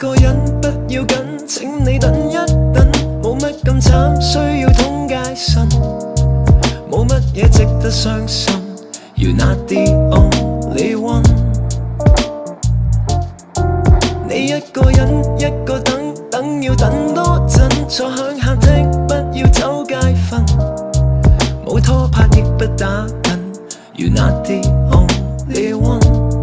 個人不要緊，請你等一等，冇乜咁慘，需要通街信，冇乜嘢值得傷心。You're not the only one。你一個人一個等，等要等多陣，坐響客廳，不要走街瞓，冇拖拍亦不打緊。You're not the only one。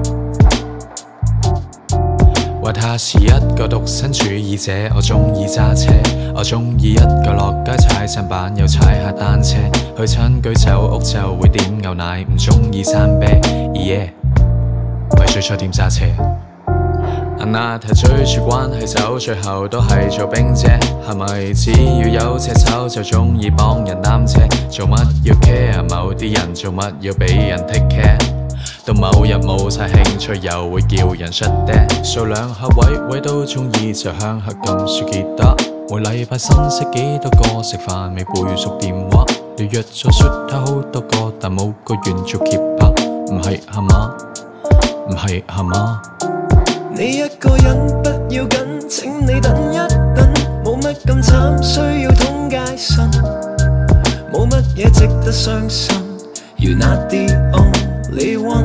話他是一個獨身主義者，我鍾意揸車，我鍾意一個落街踩踭板又踩下單車，去親居酒屋就會點牛奶，唔鍾意生啤，yeah， 咪最初點揸車。那題追住關係走，最後都係做兵啫。係咪只要有隻手就鍾意幫人擔車？做乜要 care 某啲人？做乜要俾人 take care？ 到某日冇晒興趣，又會叫人 shut down。數兩下位都鍾意就響黑咁説吉他。每禮拜新識幾多個，食飯未背熟電話。你約咗説他好多個，但冇個願做 keep up。唔係係嘛？唔係係嘛？ 你一個人不要緊，請你等一等，冇乜咁慘，需要通街信，冇乜嘢值得傷心。You're not the only one。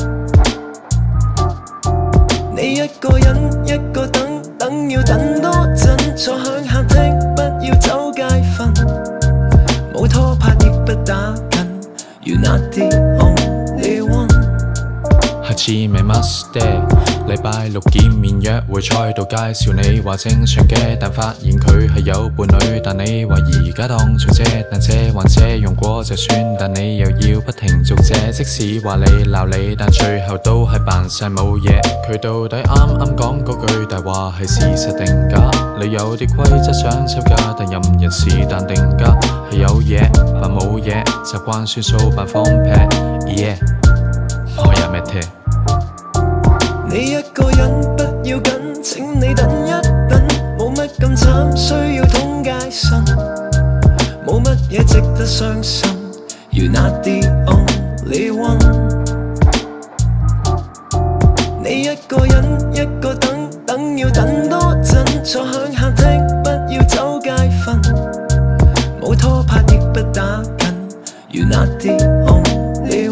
你一個人一個等，等要等多陣，坐響客廳，不要走街瞓，冇拖拍亦不打緊。You're not the only one。 下次咪 must day， 禮拜六見面約會賽道介紹你話正常嘅，但發現佢係有伴侶，但你話而家當做借，但借還借用過就算，但你又要不停續借，即使話你鬧你，但最後都係扮晒冇嘢。佢到底啱講嗰句大話係事實定假？你有啲規則想收假，但任人是但定價，係有嘢扮冇嘢，習慣算數扮放屁 ，yeah， 我有咩聽？ 你一個人不要緊，請你等一等，冇乜咁慘，需要通街信，冇乜嘢值得傷心。You're not the only one。你一個人一個等，等要等多陣，坐響客廳，不要走街瞓，冇拖拍亦不打緊。You're not the only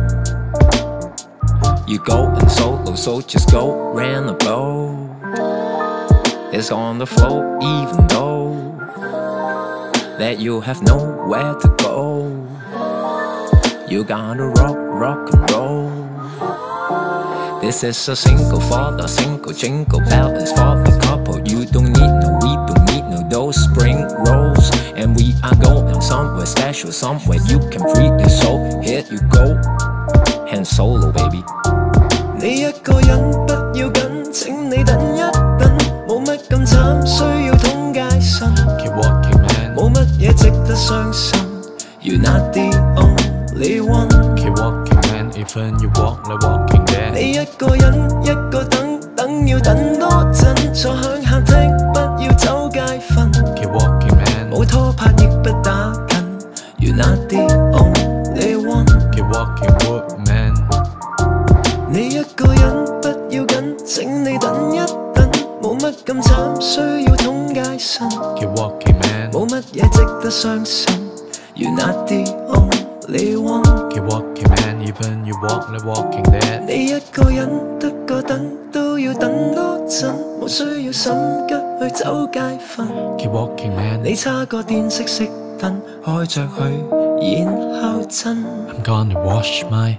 one。You going solo, so just go round the blow. It's on the floor, even though that you have nowhere to go. You gotta rock, rock and roll. This is a single for the single, jingle bell is for the couple. You don't need no, we don't need no those spring rolls. And we are going somewhere special, somewhere you can free the soul. Here you go, hand solo, baby.你一個人不要緊，請你等一等，冇乜咁慘，需要通街信。 Keep walking man， 冇乜嘢值得傷心。You're not the only one。 Keep walking man， even you walk like walking dead。 你一個人一個等，等要等多陣，坐響客廳，不要走街瞓。 Keep walking man， 冇拖拍亦不打緊。You're not the only one。 Keep walking wood man。 你一個人不要緊，請你等一等，冇乜咁慘，需要通街信。 Keep walking man， 冇乜嘢值得傷心。You're not the only one。 Keep walking man， even you walk like walking dead。 你一個人得個等，都要等多陣，冇需要心急去走街瞓。 Keep walking man， 你叉個電熄燈，開着佢，然後震。 I'm gonna wash my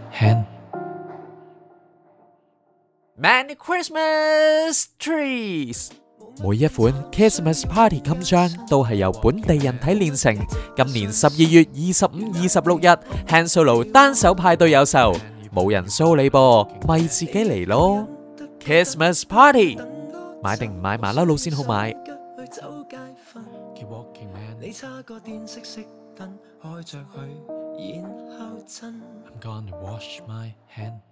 hand。Merry Christmas trees！ 每一款 Christmas Party 襟章都係由本地人體煉成。今年12月25、26日 Han Solo 單手派對有售，冇人騷你噃，咪自己嚟咯。Christmas Party 買定唔買馬騮佬先好買。Keep walking man， 你叉個電熄燈，開着佢，然後震。I'm gonna wash my hand。